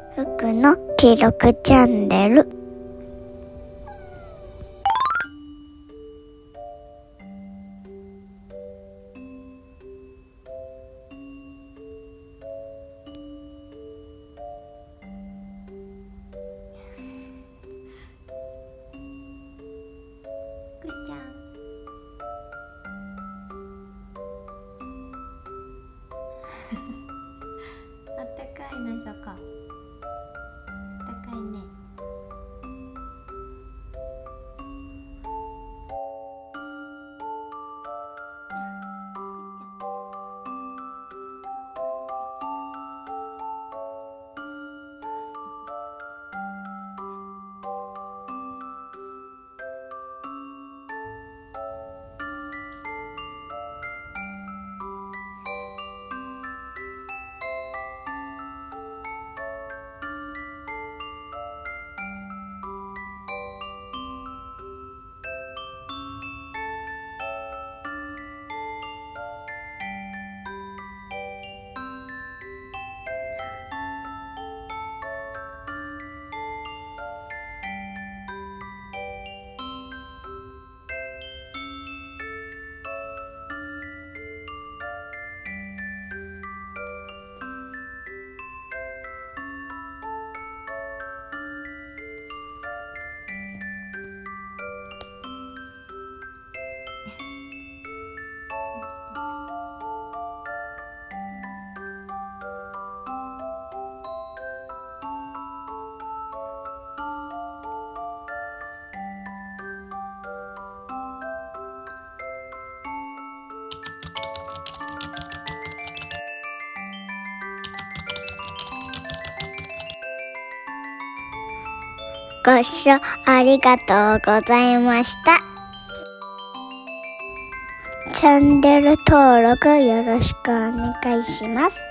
フクのキロクチャンネル。フクちゃん。あったかいね、そこ。あったかいね。ご視聴ありがとうございました。チャンネル登録よろしくお願いします。